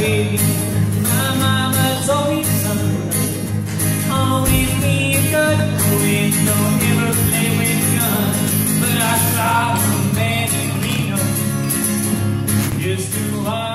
way. My mama told me, son, always be a good boy, don't ever play with guns. But I saw a man in Reno just too hard.